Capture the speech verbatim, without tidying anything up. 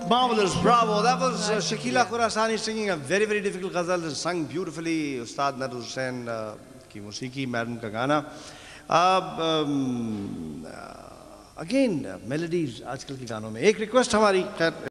Marvelous, bravo. That was uh, Shakila Khurasani singing a very, very difficult ghazal, sung beautifully. Ustad Hussain uh, ki musiqi, madam ka gana. Uh, um, uh, again, uh, melodies आजकल के गानों में. एक request हमारी